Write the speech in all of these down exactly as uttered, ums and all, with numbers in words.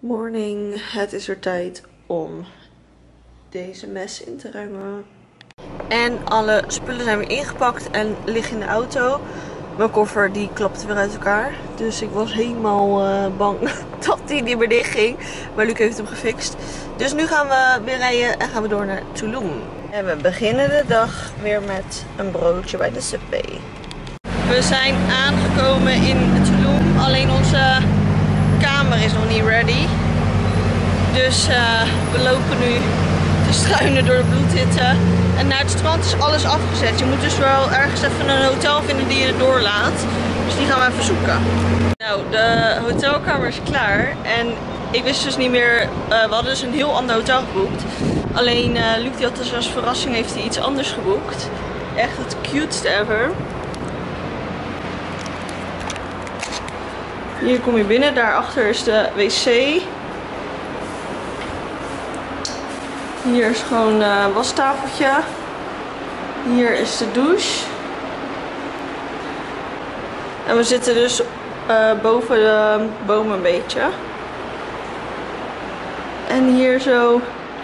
Morning, het is er tijd om deze mes in te ruimen. En alle spullen zijn weer ingepakt en liggen in de auto. Mijn koffer die klapte weer uit elkaar. Dus ik was helemaal uh, bang dat die niet meer dicht ging. Maar Luc heeft hem gefixt. Dus nu gaan we weer rijden en gaan we door naar Tulum. En we beginnen de dag weer met een broodje bij de Subway. We zijn aangekomen in Tulum. Alleen onze kamer is nog niet ready. Dus uh, we lopen nu te struinen door de bloedhitte. En naar het strand is alles afgezet. Je moet dus wel ergens even een hotel vinden die je er doorlaat. Dus die gaan we even zoeken. Nou, de hotelkamer is klaar. En ik wist dus niet meer. Uh, we hadden dus een heel ander hotel geboekt. Alleen uh, Luc die had dus als verrassing heeft hij iets anders geboekt. Echt het cutest ever. Hier kom je binnen. Daarachter is de wc. Hier is gewoon een uh, wastafeltje. Hier is de douche. En we zitten dus uh, boven de boom een beetje. En hier zo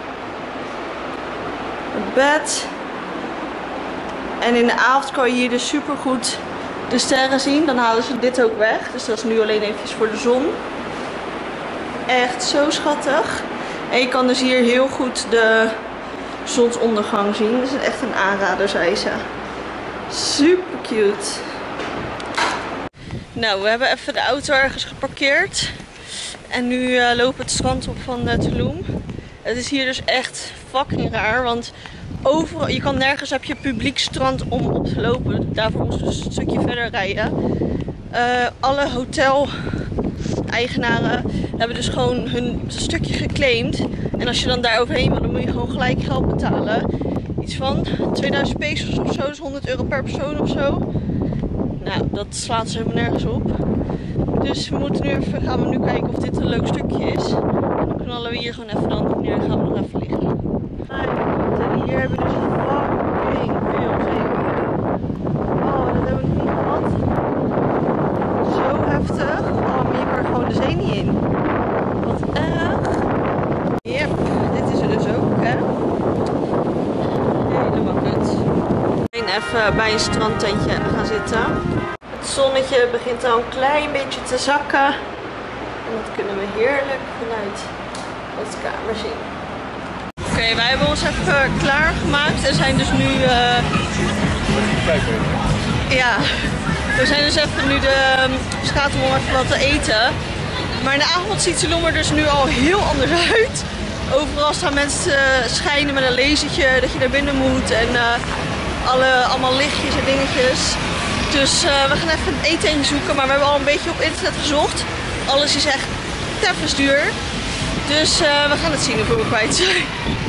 het bed. En in de avond kan je hier dus super goed de sterren zien. Dan halen ze dit ook weg. Dus dat is nu alleen eventjes voor de zon. Echt zo schattig. En je kan dus hier heel goed de zonsondergang zien. Dus het is echt een aanrader, zei ze. Super cute. Nou, we hebben even de auto ergens geparkeerd. En nu uh, lopen we het strand op van uh, Tulum. Het is hier dus echt fucking raar. Want overal, je kan nergens heb je publiek strand om op te lopen. Daarvoor moesten we dus een stukje verder rijden. Uh, alle hotel eigenaren hebben dus gewoon hun stukje geclaimd. En als je dan daar overheen wil, dan moet je gewoon gelijk geld betalen. Iets van tweeduizend pesos of zo, dus honderd euro per persoon of zo. Nou, dat slaat ze helemaal nergens op. Dus we moeten nu even, gaan we nu kijken of dit een leuk stukje is. En dan knallen we hier gewoon even dan neer en gaan we nog even liggen. En hier hebben we dus fucking veel zeehonden. Oh, dat hebben we nog niet gehad. Zo heftig. Oh, maar je kan er gewoon de zee niet in. Wat erg. Yep, dit is er dus ook, hè. Helemaal kut. We zijn even bij een strandtentje gaan zitten. Het zonnetje begint al een klein beetje te zakken. En dat kunnen we heerlijk vanuit onze kamer zien. Oké, okay, wij hebben ons even klaargemaakt en zijn dus nu... Uh... Ja, we zijn dus even nu de straat om even wat te eten. Maar in de avond ziet Tulum er dus nu al heel anders uit. Overal staan mensen schijnen met een lasertje dat je naar binnen moet. En uh, alle, allemaal lichtjes en dingetjes. Dus uh, we gaan even een eten zoeken. Maar we hebben al een beetje op internet gezocht. Alles is echt teffens duur. Dus uh, we gaan het zien of we kwijt zijn.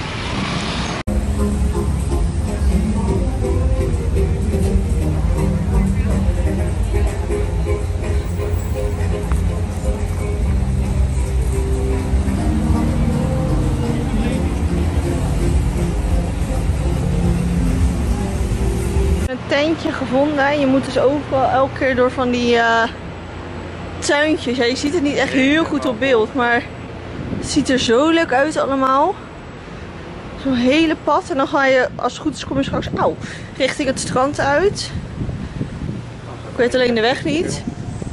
Tentje gevonden. Je moet dus overal elke keer door van die uh, tuintjes. Ja, je ziet het niet echt heel goed op beeld, maar het ziet er zo leuk uit allemaal. Zo'n hele pad en dan ga je, als het goed is, kom je straks au, richting het strand uit. Ik weet alleen de weg niet.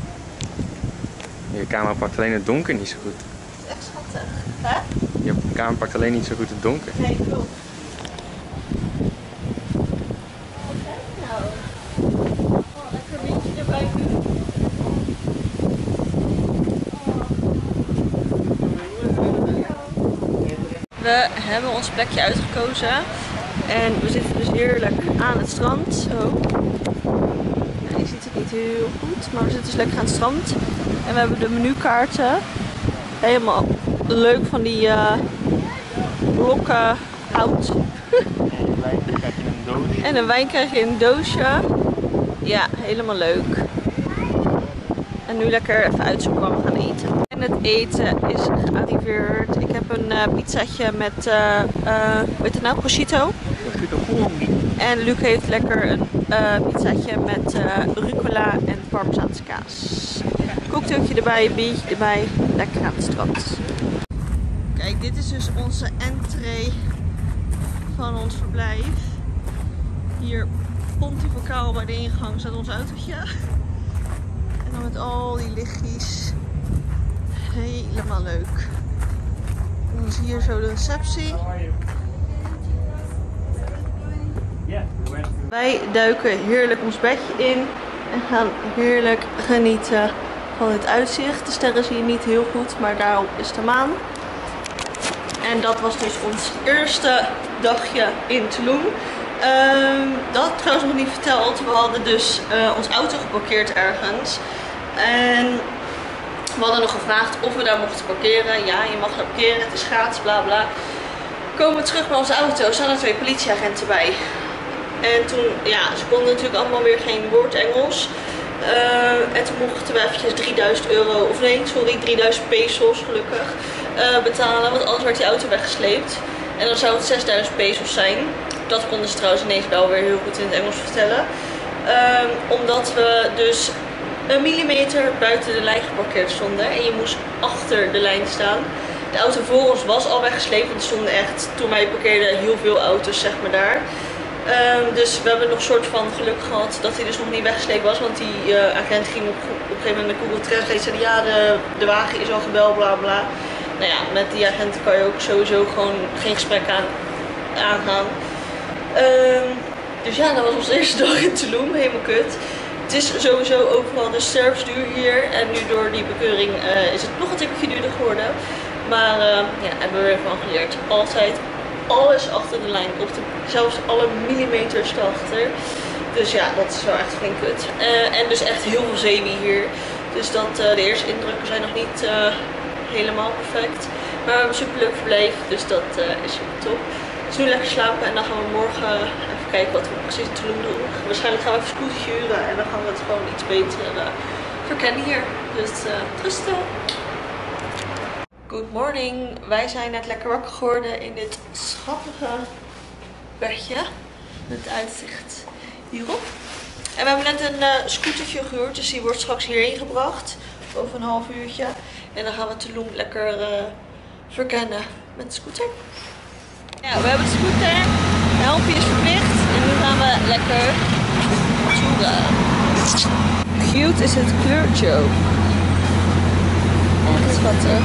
Je camera pakt alleen het donker niet zo goed. Dat is echt schattig, hè? Je camera pakt alleen niet zo goed het donker. Nee, klopt. We hebben ons plekje uitgekozen en we zitten dus heerlijk aan het strand. Zo. Ja, je ziet het niet heel goed, maar we zitten dus lekker aan het strand. En we hebben de menukaarten. Helemaal leuk van die uh, blokken hout. En een wijn krijg je in een doosje. Ja, helemaal leuk. En nu lekker even uitzoeken waar we gaan eten. En het eten is gearriveerd. Ik heb een uh, pizzaatje met, uh, uh, hoe heet het nou, prosciutto. En Luc heeft lekker een uh, pizzaatje met uh, rucola en parmezaanse kaas. Cocktailtje erbij, biertje erbij. Lekker aan het strand. Kijk, dit is dus onze entree van ons verblijf. Hier pontificaal bij de ingang staat ons autootje. En dan met al die lichtjes. Helemaal leuk. En dan zie je hier zo de receptie. Wij duiken heerlijk ons bedje in en gaan heerlijk genieten van het uitzicht. De sterren zie je niet heel goed, maar daarop is de maan. En dat was dus ons eerste dagje in Tulum. Um, dat had ik trouwens nog niet verteld. We hadden dus uh, onze auto geparkeerd ergens. En we hadden nog gevraagd of we daar mochten parkeren. Ja, je mag daar parkeren, het is gratis, bla bla. Komen we terug bij onze auto, er staan er twee politieagenten bij. En toen, ja, ze konden natuurlijk allemaal weer geen woord Engels. Uh, en toen mochten we eventjes drieduizend euro, of nee, sorry, drieduizend pesos gelukkig, uh, betalen. Want anders werd die auto weggesleept. En dan zou het zesduizend pesos zijn. Dat konden ze trouwens ineens wel weer heel goed in het Engels vertellen. Uh, omdat we dus een millimeter buiten de lijn geparkeerd stonden. En je moest achter de lijn staan. De auto voor ons was al weggesleept. Want er stonden echt, toen wij parkeerden, heel veel auto's zeg maar daar. Um, dus we hebben nog een soort van geluk gehad dat hij dus nog niet weggesleept was. Want die uh, agent ging op, op een gegeven moment met Google Translate en zei ja, de, de wagen is al gebeld, bla bla. Nou ja, met die agenten kan je ook sowieso gewoon geen gesprek aan, aangaan. Um, dus ja, dat was onze eerste dag in Tulum, helemaal kut. Het is sowieso overal de sterfduur hier. En nu door die bekeuring uh, is het nog een tikkeltje duurder geworden. Maar uh, ja, hebben we ervan geleerd. Altijd alles achter de lijn, op de, zelfs alle millimeters erachter. Dus ja, dat is wel echt flink kut. Uh, en dus echt heel veel zeewier hier. Dus dat, uh, de eerste indrukken zijn nog niet uh, helemaal perfect. Maar we hebben een superleuk verblijf, dus dat uh, is super top. Dus nu lekker slapen en dan gaan we morgen even kijken wat we precies in Tulum doen. Waarschijnlijk gaan we even een scootertje huren en dan gaan we het gewoon iets beter uh, verkennen hier. Dus uh, rusten. Good morning, wij zijn net lekker wakker geworden in dit schattige bedje met uitzicht hierop. En we hebben net een uh, scootertje gehuurd, dus die wordt straks hierheen gebracht over een half uurtje. En dan gaan we Tulum lekker uh, verkennen met de scooter. Ja, we hebben de scooter, de helmpje is verplicht en nu gaan we lekker toeren. Cute is het kleurtje ook. Echt schattig.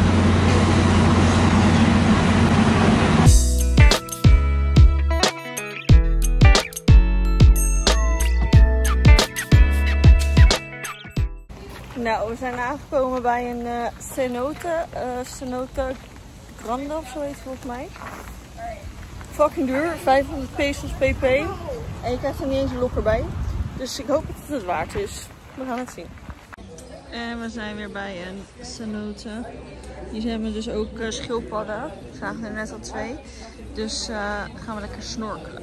Nou, we zijn aangekomen bij een uh, cenote, uh, cenote grande of zo heet het volgens mij. Fucking duur, vijfhonderd pesos pp. En je krijgt er niet eens een lokker bij. Dus ik hoop dat het het waard is. We gaan het zien. En we zijn weer bij een cenote. Hier hebben we dus ook uh, schildpadden. We zagen er net al twee. Dus uh, gaan we lekker snorkelen.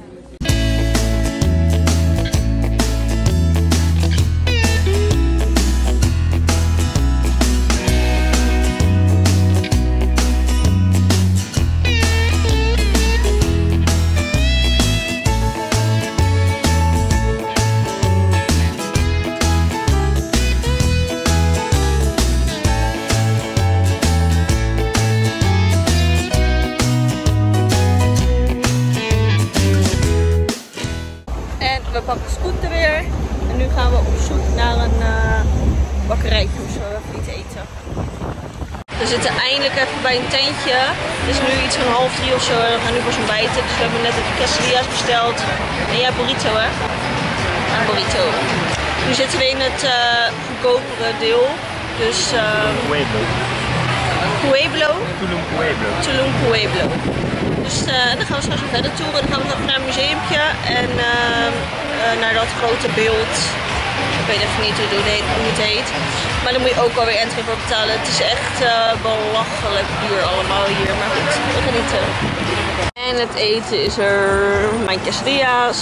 We pakken de scooter weer en nu gaan we op zoek naar een uh, bakkerijtje of zo, even iets eten. We zitten eindelijk even bij een tentje. Het is nu iets van half drie of zo en we gaan nu pas ontbijten. Dus we hebben net even quesadillas besteld. En jij burrito hè? Een burrito. Nu zitten we in het uh, goedkopere deel. Dus uh, Pueblo. Pueblo? Tulum Pueblo. Tulum Pueblo. Dus uh, dan gaan we straks weer verder toeren. Dan gaan we even naar een museumpje en uh, uh, naar dat grote beeld. Ik weet even niet hoe het heet. Maar dan moet je ook alweer entree voor betalen. Het is echt uh, belachelijk duur allemaal hier. Maar goed, we genieten. En het eten is er. Mijn quesadillas.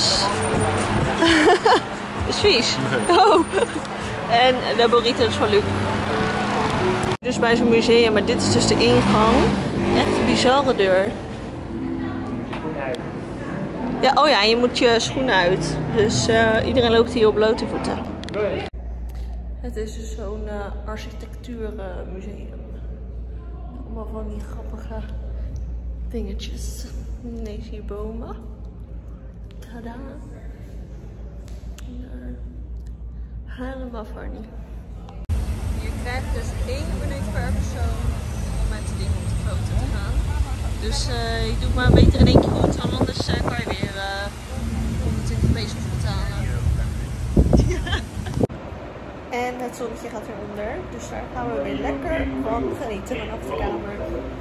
Is vies. Oh. En de burritos van Luc. Dus bij zo'n museum, maar dit is dus de ingang. Echt een bizarre deur. Ja, oh ja, je moet je schoenen uit. Dus uh, iedereen loopt hier op blote voeten. Het is dus zo'n uh, architectuurmuseum. Allemaal van die grappige dingetjes. Ineens hier bomen. Tada. Helemaal funny. Je krijgt dus één minuut per persoon om met de dingen op de foto te gaan. Dus uh, je doet maar beter in één keer goed, want anders uh, kan je weer uh, honderdtwintig pesos betalen. En het zonnetje gaat weer onder, dus daar gaan we weer lekker van genieten vanaf de kamer.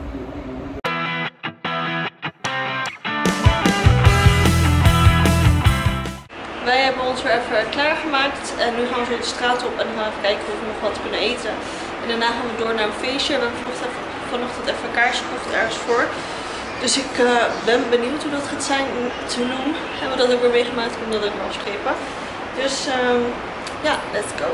Wij hebben ons weer even klaargemaakt en nu gaan we weer de straat op en dan gaan we even kijken of we nog wat kunnen eten. En daarna gaan we door naar een feestje. We hebben vanochtend even, vanochtend even een kaartje gekocht ergens voor. Dus ik uh, ben benieuwd hoe dat gaat zijn in Tulum. Hebben we dat ook weer meegemaakt, ik heb dat ook weer afschepen. Dus um, ja, let's go.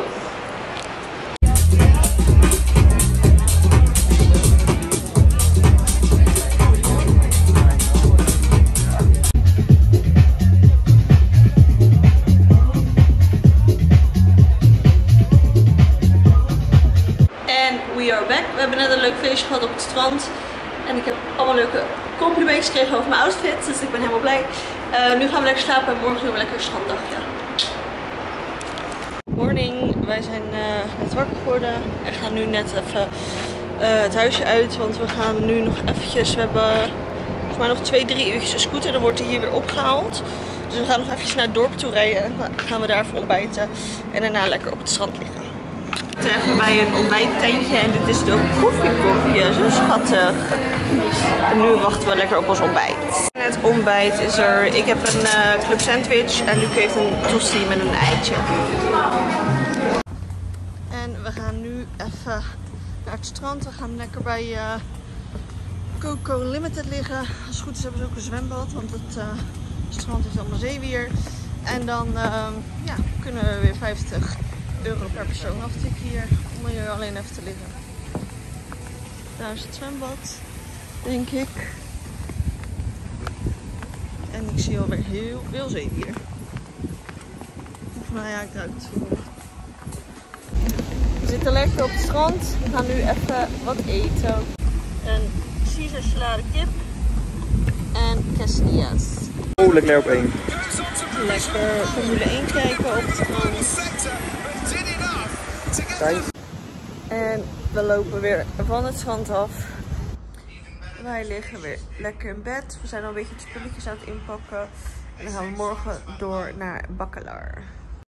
We are back. We hebben net een leuk feestje gehad op het strand. En ik heb allemaal leuke complimentjes gekregen over mijn outfit. Dus ik ben helemaal blij. Uh, nu gaan we lekker slapen en morgen doen we lekker een stranddagje. Morning. Wij zijn uh, net wakker geworden. En gaan nu net even uh, het huisje uit. Want we gaan nu nog eventjes. We hebben volgens mij nog twee, drie uurtjes een scooter. Dan wordt hij hier weer opgehaald. Dus we gaan nog eventjes naar het dorp toe rijden. En dan gaan we daar even ontbijten. En daarna lekker op het strand liggen. We zijn even bij een ontbijttentje en dit is de koffiekopje, zo schattig. En nu wachten we lekker op ons ontbijt. Het ontbijt is er, ik heb een uh, club sandwich en Luc heeft een tosti met een eitje. En we gaan nu even naar het strand. We gaan lekker bij uh, Coco Limited liggen. Als het goed is hebben ze ook een zwembad, want het uh, strand is allemaal zeewier. En dan uh, ja, kunnen we weer vijftig euro per persoon aftikken hier, om hier alleen even te liggen. Daar is het zwembad, denk ik. En ik zie alweer heel veel zeewier. Nou ja, ik ruik het veel. We zitten lekker op het strand. We gaan nu even wat eten. Een Caesar salade kip en quesadillas. Oh, lekker op één. Lekker Formule één kijken op het strand. En we lopen weer van het strand af. Wij liggen weer lekker in bed. We zijn al een beetje de spulletjes aan het inpakken. En dan gaan we morgen door naar Bacalar.